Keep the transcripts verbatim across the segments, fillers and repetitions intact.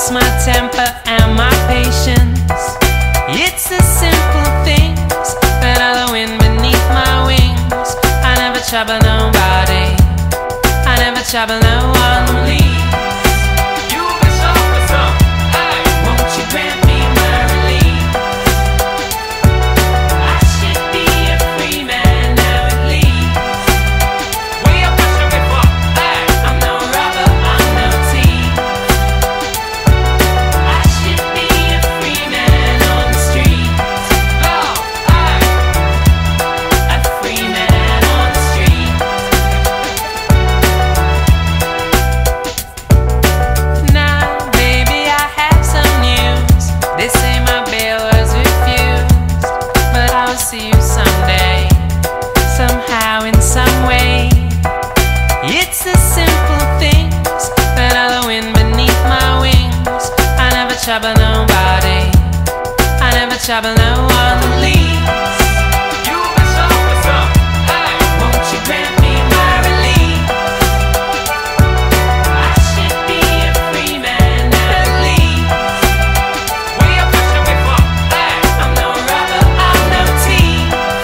lost my temper and my patience. It's the simple things that are the wind beneath my wings. I never trouble nobody, I never trouble no one. Leave. See you someday, somehow, in some way. It's the simple things that are the wind beneath my wings. I never trouble nobody, I never trouble no one. Leaves. You mess up, mess up. Hey, won't you grant me my relief? I should be a free man at least. We are pushing we fuck. Hey, I'm no rubber, I'm no tea.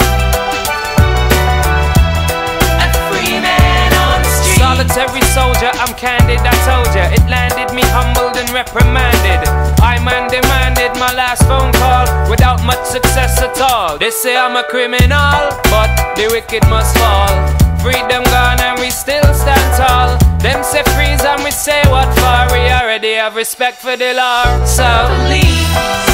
Solitary soldier, I'm candid, I told ya. It landed me humbled and reprimanded. I man demanded my last phone call without much success at all. They say I'm a criminal, but the wicked must fall. Freedom gone and we still stand tall. Them say freeze and we say what for. We already have respect for the law. So leave.